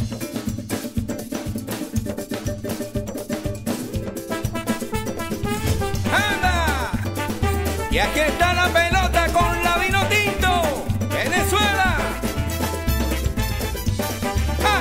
¡Anda! Y aquí está la pelota con la vino tinto, Venezuela. ¡Ah!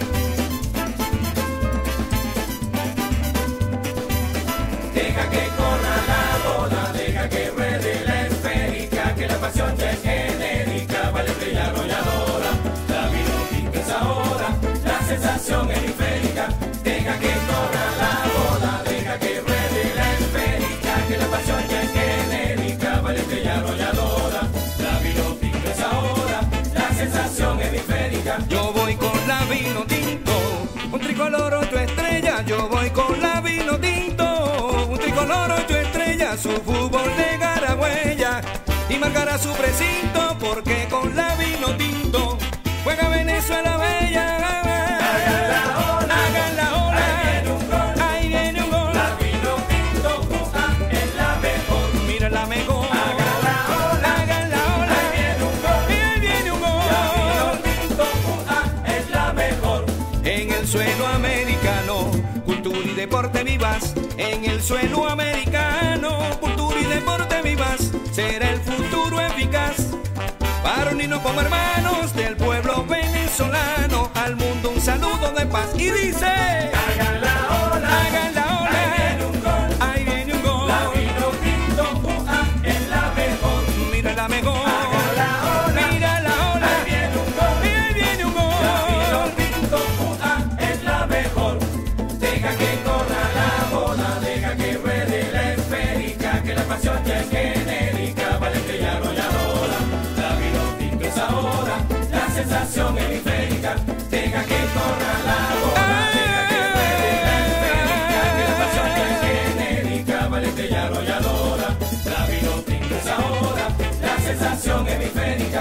Deja que corra la bola, deja que ruede la esférica, que la pasión ya es genérica, vale estrella arrolladora. La vino tinto es ahora, la sensación hemisférica. Deja que corra la bola, deja que ruede la esférica, que la pasión ya es genérica, vale estrella arrolladora. La vino tinto es ahora, la sensación hemisférica. Yo voy con la vino tinto, un tricolor ocho estrellas. Yo voy con la vino tinto, un tricolor ocho estrellas. Su fútbol dejará huella y marcará su precinto, porque con la vino tinto juega Venezuela bella. Hagan la ola, Hagan la ola, ahí viene un gol. ahí viene un gol. La vino tinto es la mejor. Mira la mejor. Hagan la ola, Hagan la ola, ahí viene un gol. y ahí viene un La vino gol. tinto es la mejor. En el suelo americano, cultura y deporte vivas. En el suelo americano, cultura y deporte vivas. Será el futuro eficaz para unirnos como hermanos del pueblo venezolano. Al mundo un saludo de paz. Y dice: Hagan la ola, hagan la ahí ola, viene un gol. ahí viene un gol. La vino tinto es la mejor. Mira la mejor, Hagan la ola, mira la ahí ola, viene un gol. y ahí viene un La vino gol. tinto es la mejor. Deja que corra la bola, deja que ruede la esférica, que la pasión ya es genérica, vale estrella arrolladora. La vino tinto es ahora, la sensación hemisférica. Deja que corra la bola, deja que ruede la esférica, que la pasión ya es genérica, vale estrella arrolladora. La vino tinto es ahora, la sensación hemisférica.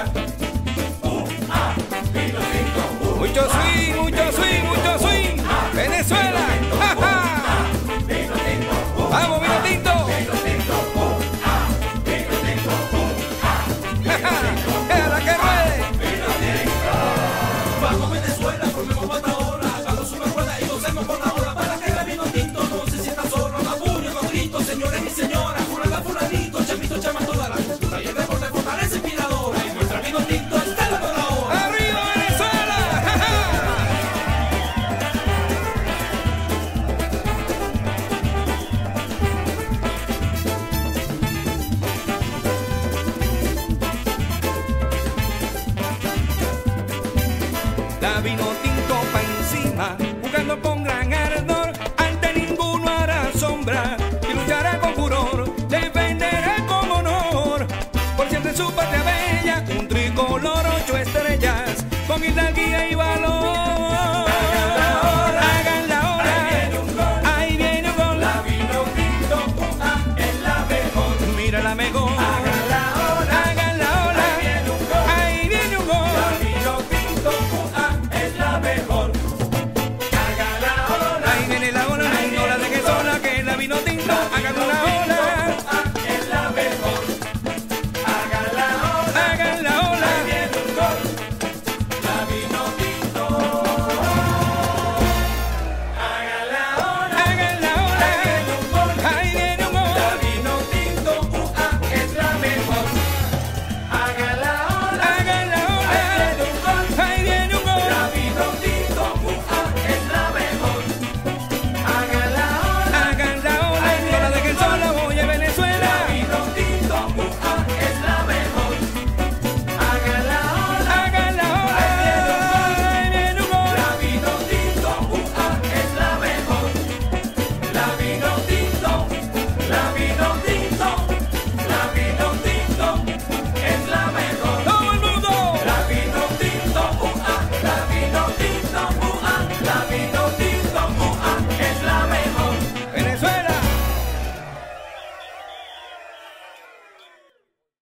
Vino tinto, Mucho swing, mucho swing, mucho swing. Venezuela. ¡Ja, ja! vino tinto. Vamos, vino tinto. ¡Ja, ja! ¡Déjala que ruede! Vamos Venezuela, formemos batadora, hagamos una rueda y gocemos con la ola, para que el vino tinto no se sienta solo. Más puño, más gritos, señores y señoras, fulana, fulanito, chamito, chama, toda la cultura y el deporte fortaleza inspiradora, y nuestra vino tinto está la toda hora. ¡Arriba Venezuela! ¡Ja, ja! La vino tinto pa' encima, jugando con gran ardor. Ante ninguno hará sombra y luchará con furor, defenderá con honor por siempre su patria bella. Un tricolor ocho estrellas con hidalguía y valor.